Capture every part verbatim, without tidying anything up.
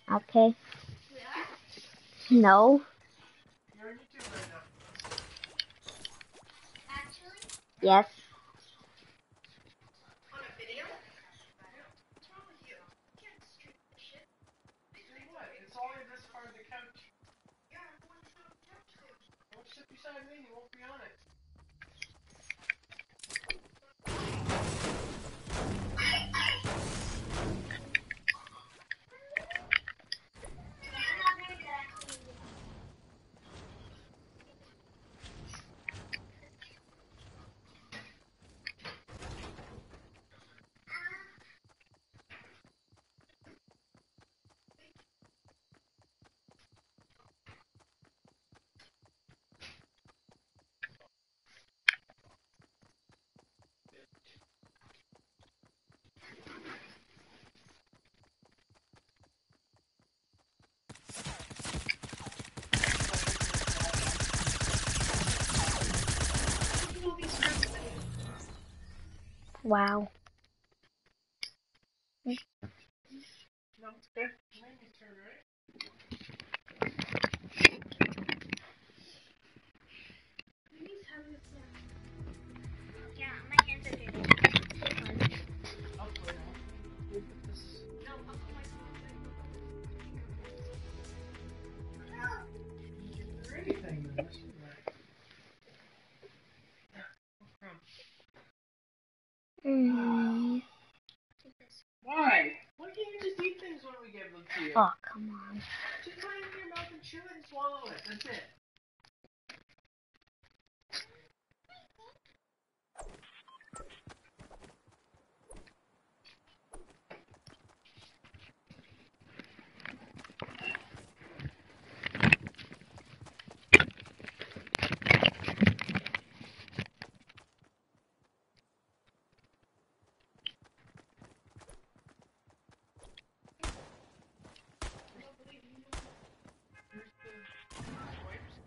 Okay. No. You're on YouTube right now. Actually, Yes. on a video? What's wrong with you? You can't stream this shit. Then what? It's only this part of the couch. Yeah, I'm going to sit on the couch soon. Don't sit beside me, you won't be on it. I'm not very good at cleaning. Wow. No, it's okay. Made me turn, right? Yeah, my hands are dirty. I'll play now. We'll put this. No, I'll put my phone You can do anything, man. This is right. No problem. Mm. Why? Why can't you just eat things when we give them to you? Oh, come on. Just put it in your mouth and chew it and swallow it. That's it. Where's the wipes?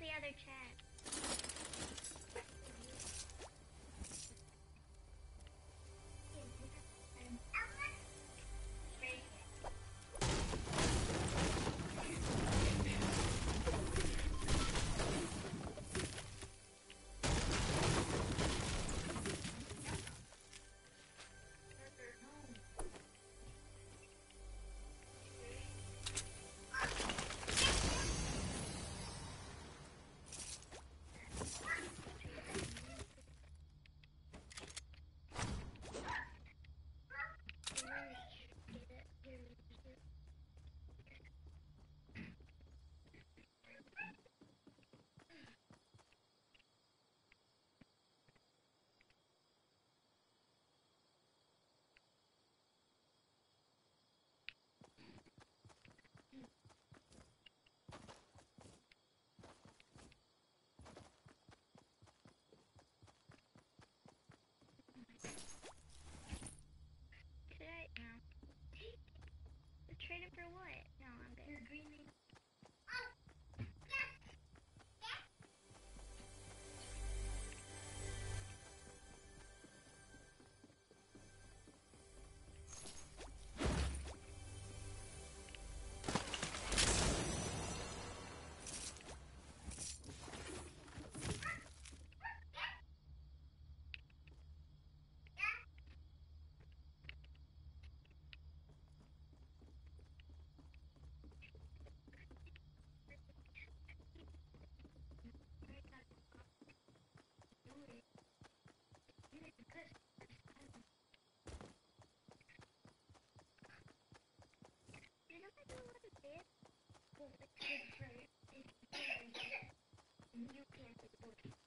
the other chat? Could I? No. Trade it for what? No, I'm good. You're greening. You know I do a lot of this? Well, it's good for you. You can't afford it.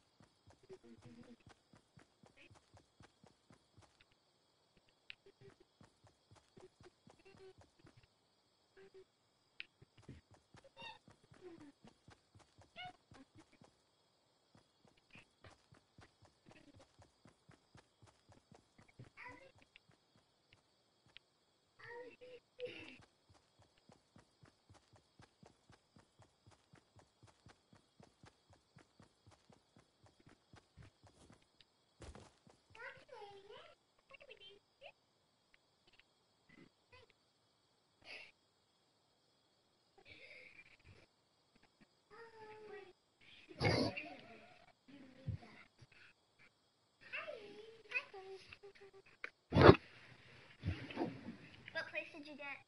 What place did you get?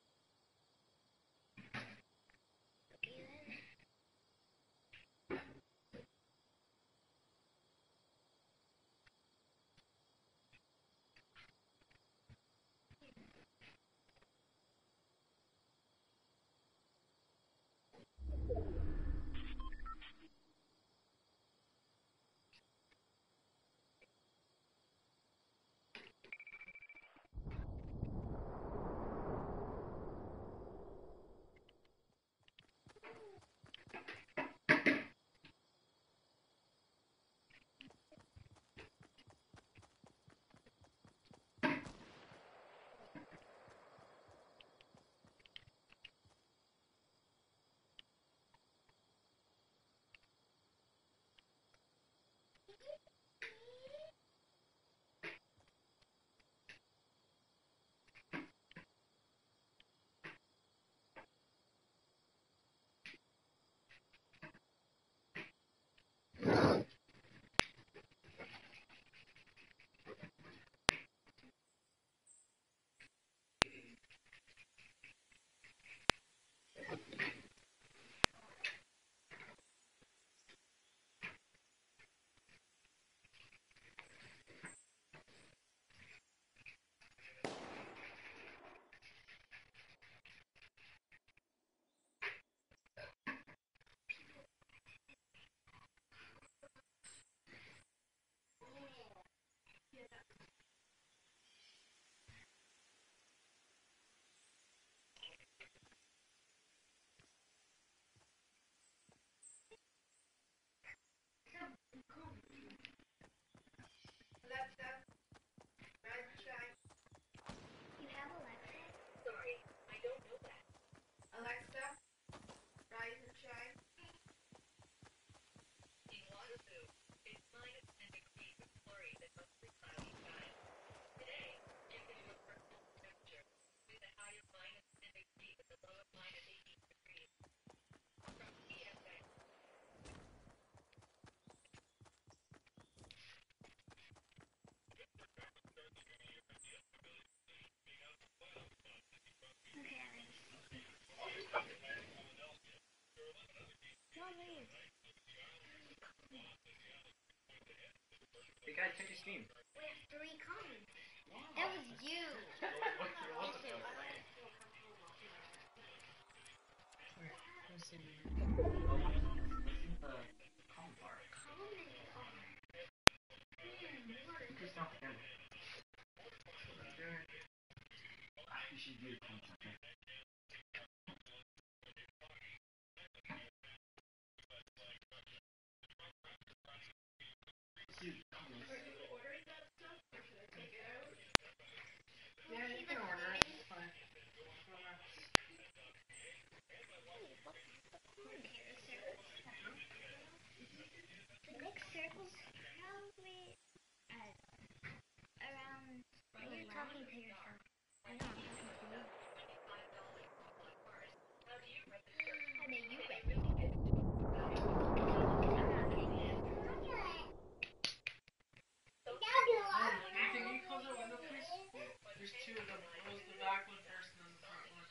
Okay then. The guy check your Steam. We have three comments. That was you. What's in the comment bar? Comment on. Just not the camera. You should do the comments up there. Yeah, you can order it. It's fine. The next circle's probably at around. You're talking to yourself. I know I'm talking to you. How do you rate it? I'm not Can you close that window, please? There's two of them. Close the back one first and then the front one.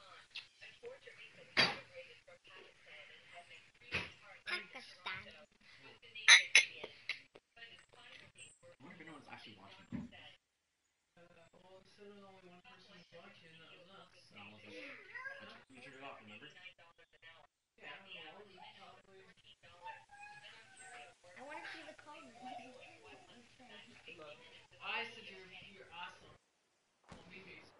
Pakistan. I wonder if anyone's actually watching. Uh, well, it said there was only one person watching, and that was us. So I was like, you turned it off, remember? Yeah, I don't know. Probably. I want to see the comments. Look, I said you're, you're awesome. Well, maybe it's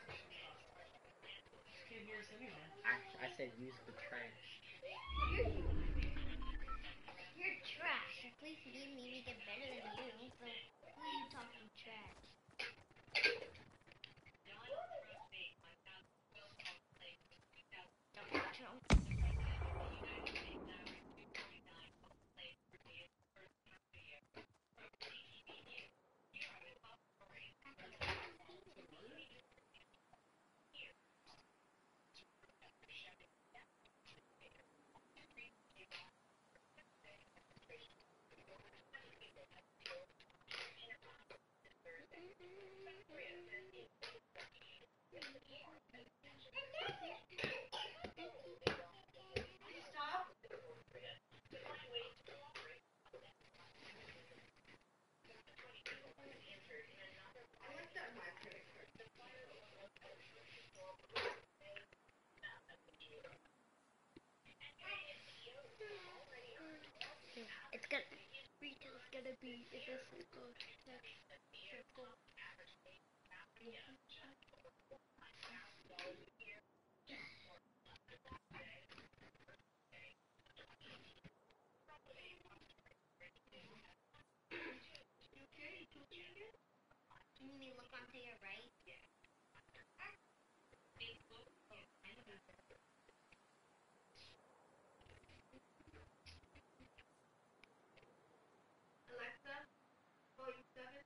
you can't hear us anyway. I said use the trash. You're, you're trash. At least me and Mimi get better than you. So who are you talking trash? Don't, don't. It's gonna retail's gonna be in the circle. Next circle. Mimi, look onto your right. Alexa, volume seven.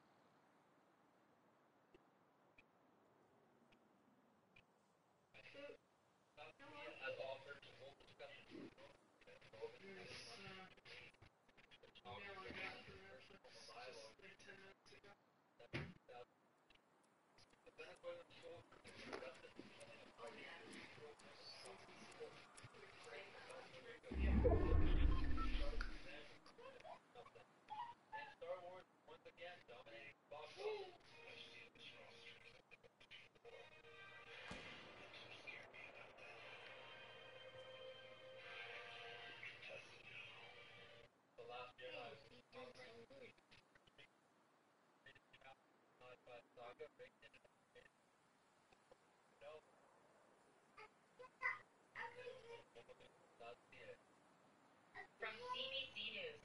From C B C News.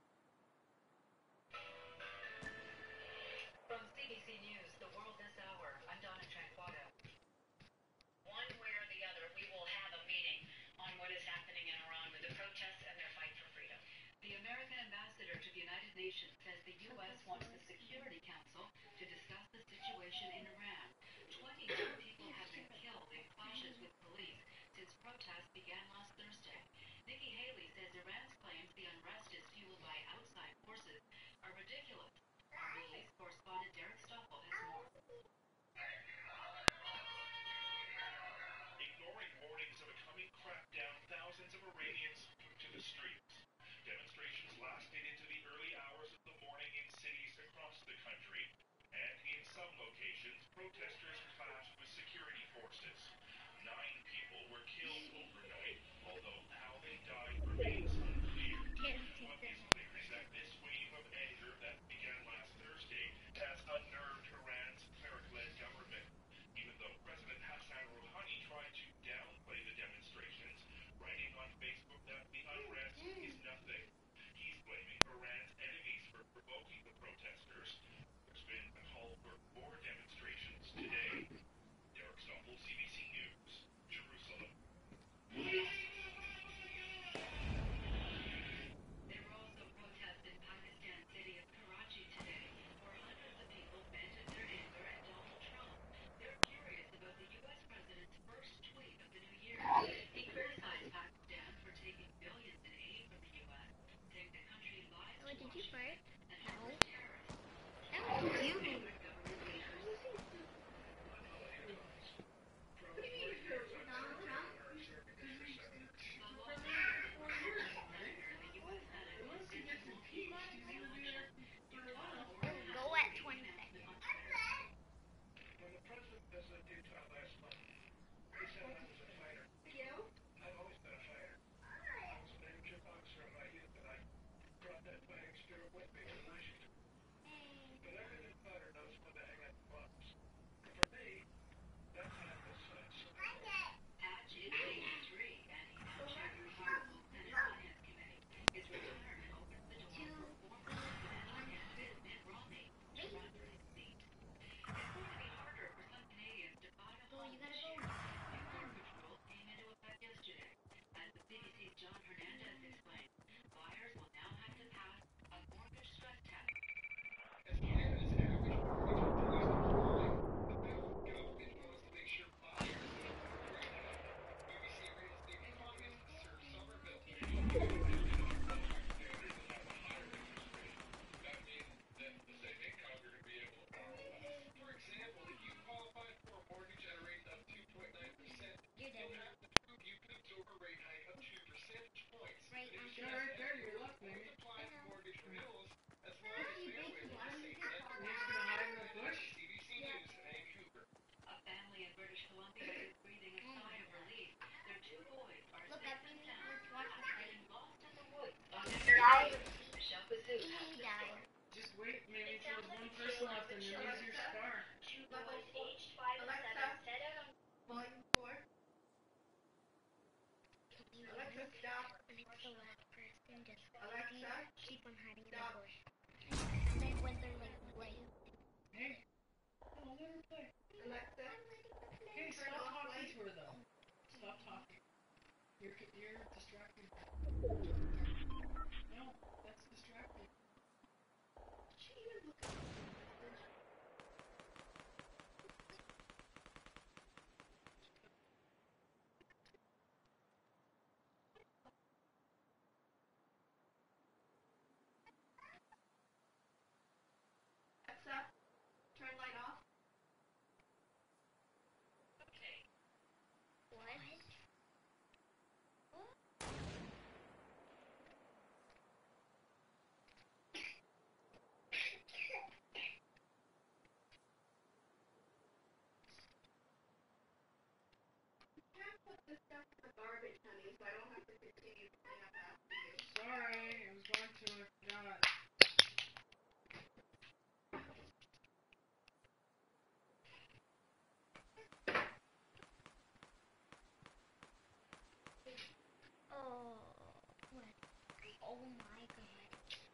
From C B C News, the world this hour, I'm Donna Tranquato. One way or the other, we will have a meeting on what is happening in Iran with the protests and their fight for freedom. The American ambassador to the United Nations says the U S wants the Security Council to discuss the situation in Iran. twenty-two people have been killed in clashes with police since protests began last Thursday. Nikki Haley says Iran's claims the unrest is fueled by outside forces are ridiculous. Our Middle East correspondent Derek Stoffel has more. Ignoring warnings of a coming crackdown, thousands of Iranians took to the streets. Demonstrations lasted into Did you fart? No. That was you. Go at twenty seconds. When the president visited Utah last month, he said I was a fighter. I've always been a fighter. I was an amateur boxer in my youth, and I brought that fighting spirit with me to Washington. But every good fighter knows when to hang up the gloves. For me, that time was uh, so Hatch is eighty-three, and he now chairs the House Senate Finance Committee. His retirement opens the door for former President and Mitt Romney to run for his seat. It's going to be harder for some Canadians to buy a home this year. New mortgage rules came into effect yesterday. As the C B C's John Hernandez explained, buyers will now have to pass a mortgage stress test. As Canada's average mortgage continues to climb, the federal government wants to make sure buyers don't overrate it. B B C real estate economist Sir Somerville today that taxpayers will have a higher interest rate. That means that the same income you're going to be able to borrow less. For example, if you qualify for a mortgage at a rate of two point nine percent, You're you'll dead. have to prove you can absorb a rate hike of two percentage points. Right If on you the- right there, you're lucky. Multiply mortgage renewals as well as families with the same net C B C News in Vancouver. A family in British Columbia is breathing a sigh of relief. Their two boys are Look safe up and in sound let's watch after this. getting lost in the woods on He their died. Michelle Bazoo has He the died. story. Just wait, maybe till there's one person left and then use your star. Two boys aged five and seven set out on Volume four. Alexa, stop. And it's the last person just Alexa, keep on hiding in the stop. bush. And then when they're like playing, Hey. No, let her play. Alexa, Hey, turn stop off talking light. to her though. Stop talking. You're you're distracting her. No, that's distracting. She even look at the message. Alexa, turn light off. Okay. what? You can't put this stuff in the garbage, honey, so I don't have to continue to clean up after you. Sorry, I was going to, I forgot. Oh, what? Oh my god.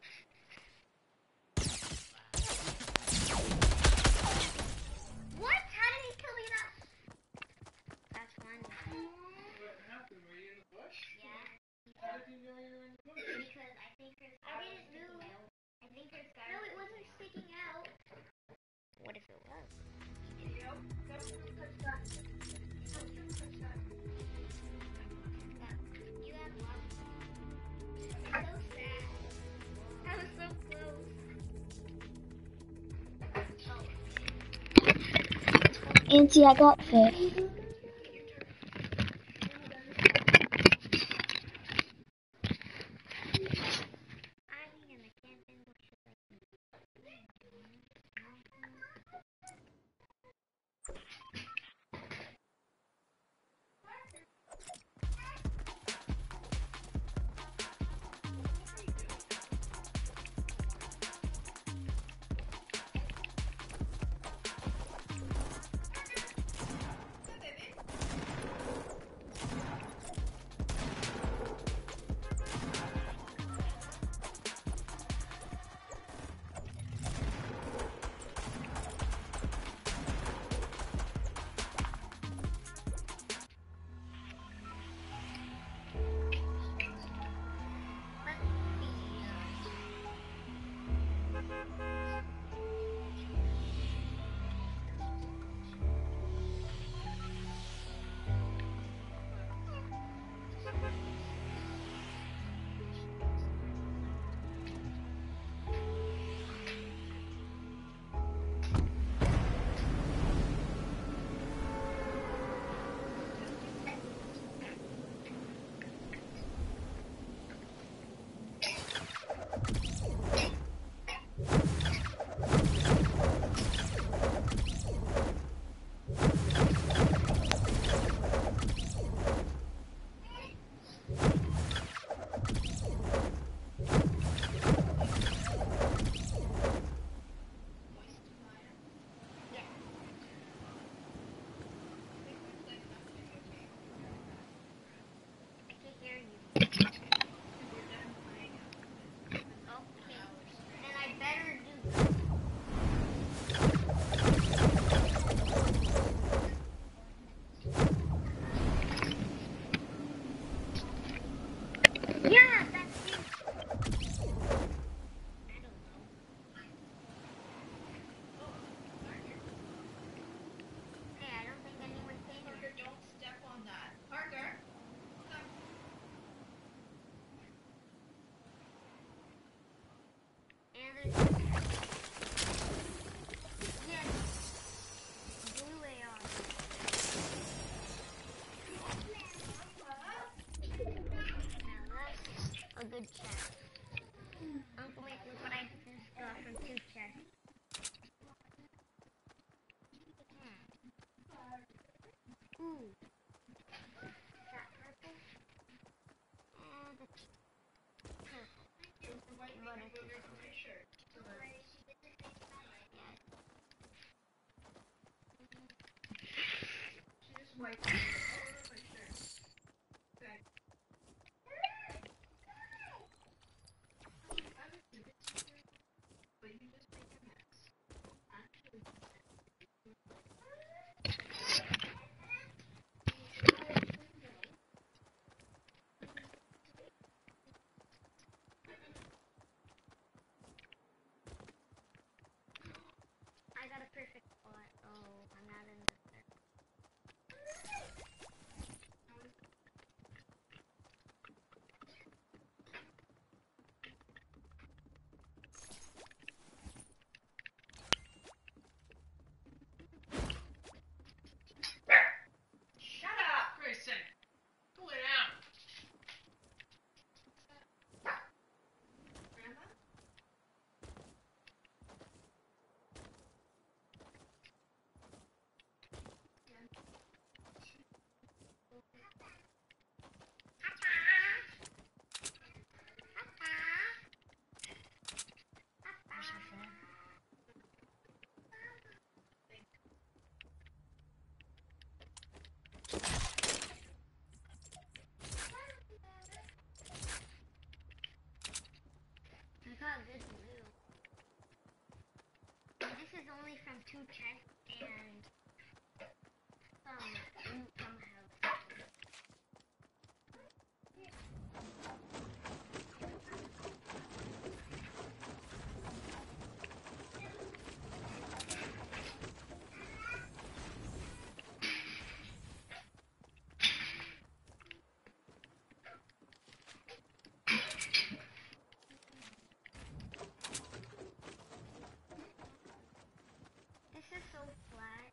What? How did he kill me that? That's funny. What happened? Were you in the bush? Yeah. How did you know you were in the bush? Because I think her scar was sticking out. I think her scar No, it wasn't sticking out. What if it was? Nope, nope, touch that. Nope, don't touch that. You have lots. It's so sad. That was so close. Auntie, I got fish. I'm in the camping bushes like Then I better do that. Yeah, that's it. I don't know. Hey, I don't think anyone's saying Parker, it. don't step on that. Parker! And there's... Yes. Blue A R. Now that's a good chest. Uncle, wait, look what I just got from two chests. Hmm. Ooh. Is that purple? And it's purple. What is this one? Yeah. She just wiped it all over my shirt. Okay. I was a bit scared, but you just make a mess. Actually, I got a perfect spot. Oh, I'm not in the circle. shut up! Grayson, go lay down. Grandma? Where's your phone? I got good loot. This is only from two chests and some loot from a house. This is so flat.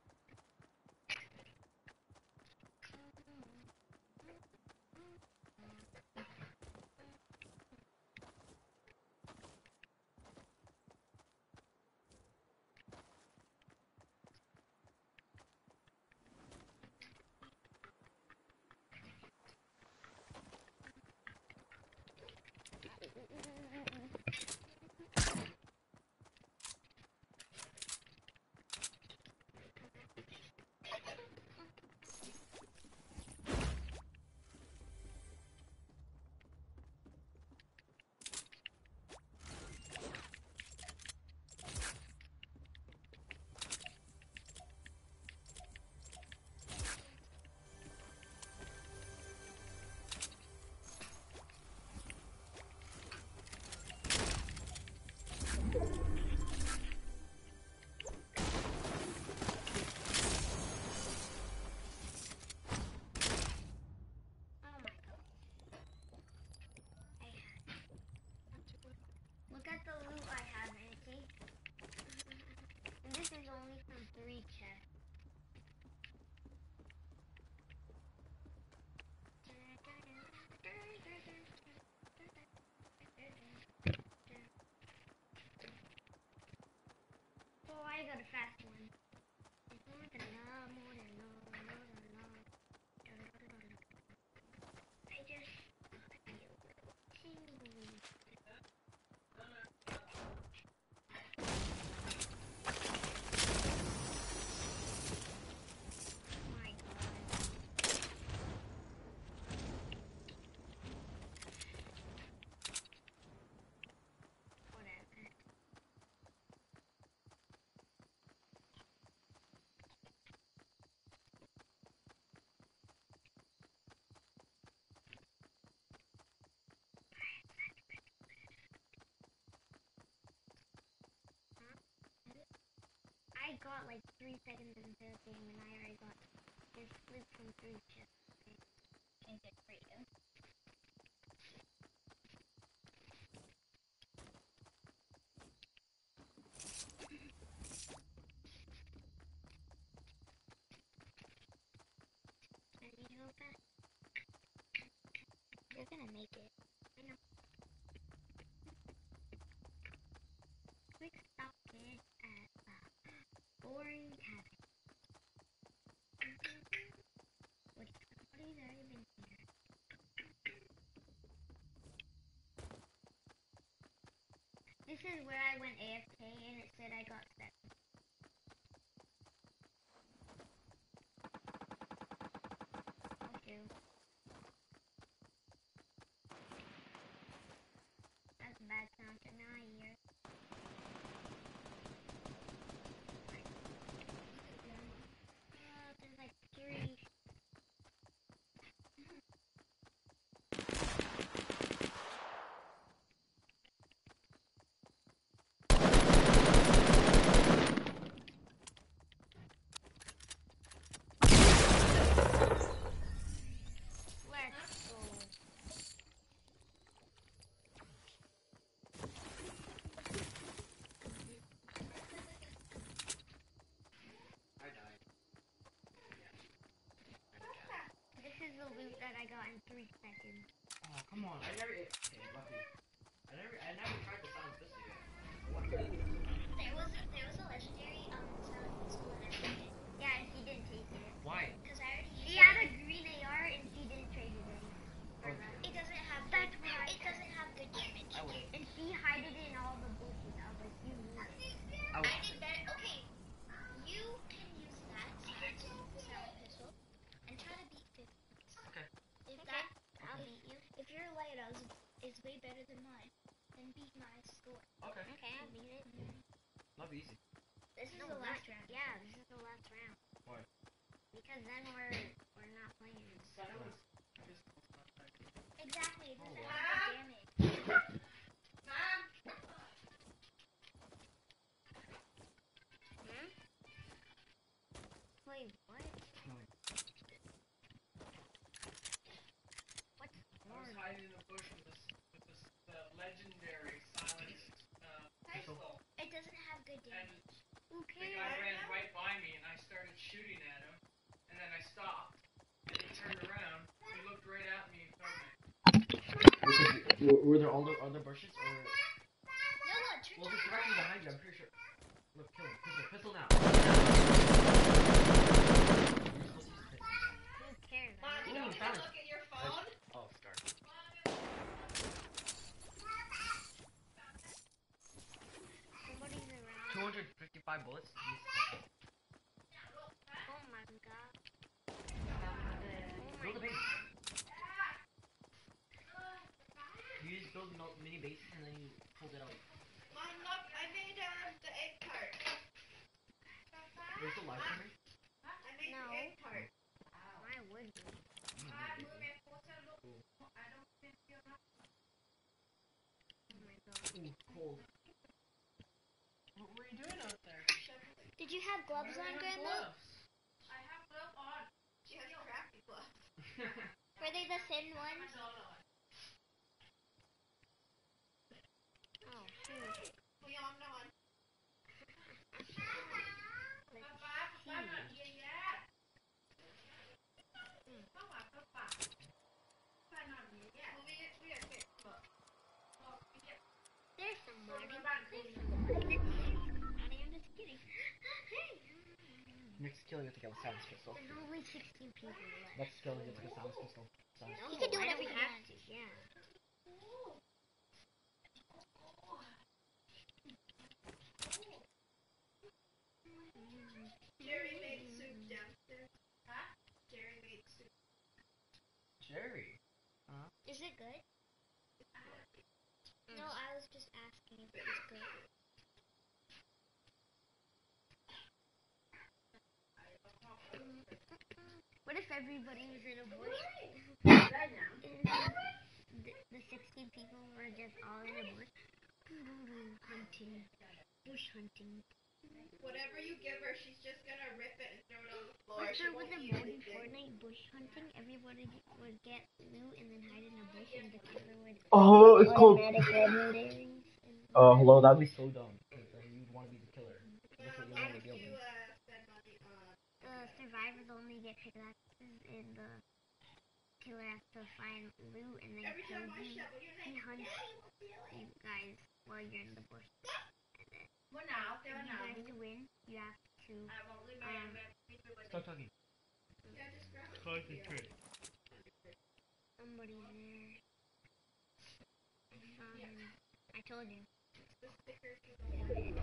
Oh my god. I had. Look at the loot I have, Nancy. And this is only from three chests. Oh, I got a fast one. More than love, more than love, more than love. I just feel tingly. Oh my god. I got like three seconds into the game and I already got this flip from three chips. Can get freedom. I need to go back. You're gonna make it. I know. Quick stop kid at uh, boring cabin. Wait, somebody's already been here. This is where I went A F K and it said I got seven. Okay. That's a bad sound to my ear. Uh, there's like three. Let's go. I died. This is the loot that I got in three seconds. Oh, come on. I never. Okay, lucky. I never. I never tried the silence pistol yet. What? There was a, there was a legendary um silent pistol and I took it. Yeah, and he didn't take it. Why? Because I already He used had it. a green A R and he didn't trade it in. Oh, It doesn't have That's good, what I it doesn't have good damage. I would. And he hid it in all the bushes. I was like, you knew it. I I would. did that. Okay, you can use that silent silent pistol and try to beat fifty. Okay. If Okay, that, I'll beat you. if your lighthouse is way better than mine, then beat my score. Okay. Okay, I'll beat it. That'll be easy. This is No, the last that- round. Yeah, this is the last round. Why? Because then we're we're not playing. Silence. Pistol's not that good. Exactly. It Oh, doesn't wow. have good damage. Hmm? Wait, what? What's I was hiding in the bush with this, with this uh, legendary silenced uh, pistol, It doesn't have good and damage. Who the guy cares? ran right by me, and I started shooting at him, and then I stopped, and he turned around, he looked right at me and killed me. Were, were there all the other bushes or? No, look. Turn Well, down. there's directly behind you. I'm pretty sure. Look, kill him. Pistol, pistol now. Who cares? Mom, you Ooh, don't get found to it. look at your phone? Oh, start. Somebody's around. two hundred fifty-five bullets. Oh my god. Oh my Build a base. god. You just build no- mini bases and then you pulled it out. Mom, look, I made uh, the egg tart. There's still live streaming? I made No. the egg tart. Why would you? Oh my god. Ooh, cold. What were you doing out there? Did you have gloves Why on, do I have Grandma? gloves? I have gloves on. She has crafty gloves. Were they the thin ones? Oh shoot. Leon, on. There's somebody. I'm just kidding. Next kill, you have to get a silence pistol. There's only sixteen people left. Next kill, you have to get a silence pistol. Silence. You can do I whatever don't you have want. to, yeah. Jerry made soup downstairs. Huh? Jerry made soup. Jerry. Is it good? No, I was just asking if it was good. What if everybody was in a bush? Right now. the, the sixteen people were just all in a bush. Hunting. Bush hunting. Whatever you give her, she's just gonna rip it and throw it on the floor. If She there was won't a eat mode in anything. Fortnite bush hunting, everybody would get loot and then hide in a bush and the killer would Oh, it's called. automatic legendaries. And Uh, hello, that'd be so dumb. Because then you'd want to be the killer. That's what you'll Why never would be able you to. uh, spend money on? the survivors only get pickaxes and the killer has to find loot and then Every kill time I you. shovel your He name. hunts you guys while you're in the bush. And then Well, now, for you guys to win, you have to um, Stop talking. yeah, just grab it. Concentrate. somebody there. Um, I told you. The stickers for the one.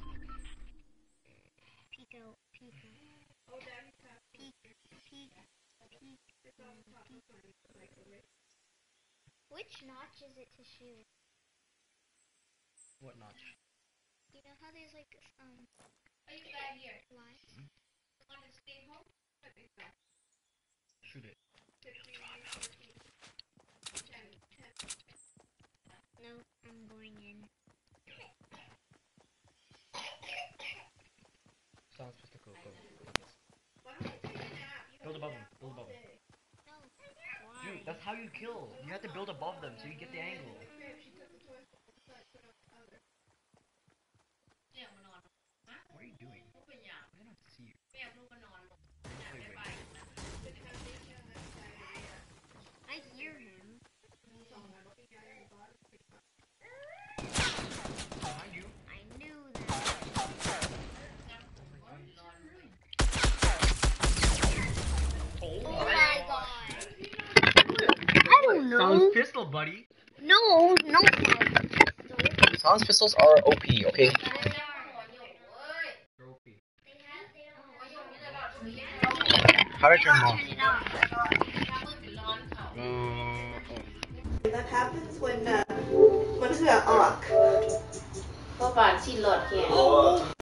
Peek out, peek out, Oh, Daddy's have peek, peek, peek. it's on top of mine, like a wrist. Which notch is it to shoot? What notch? You know how there's like um Are you back here? lines? The one that's staying home? I think so. Shoot it. fifteen, fourteen, ten, ten. No, I'm going in. Sounds just a go. Go. Why don't you take a nap? You Build have above a them. nap Build all above them. day. No. Why? Dude, that's how you kill. You have to build above them so you get the angle. Okay, if she took the toys from one side, put it on the other. What are you doing? I don't see you. Wait, wait. The foundation on that side of the I hear him. song. I'm looking at it at the bottom. Behind you. I knew that. Oh Oh my god. I don't know. Sounds pistol, buddy. No, no. Sounds pistols are O P, okay? They're O P. How to turn them off? Turn it off. Uh, That happens when uh, มันเสือกออกก็บาดที่หลอดแขน oh.